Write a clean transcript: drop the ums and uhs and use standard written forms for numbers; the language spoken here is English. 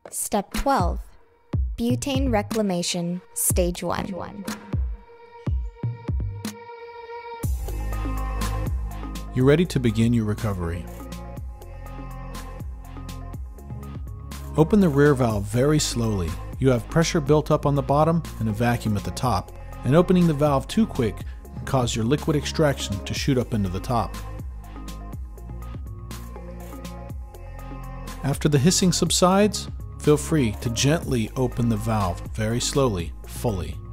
Step 12. Butane reclamation, Stage 1. You're ready to begin your recovery. Open the rear valve very slowly. You have pressure built up on the bottom and a vacuum at the top, and opening the valve too quick can cause your liquid extraction to shoot up into the top. After the hissing subsides, feel free to gently open the valve very slowly, fully.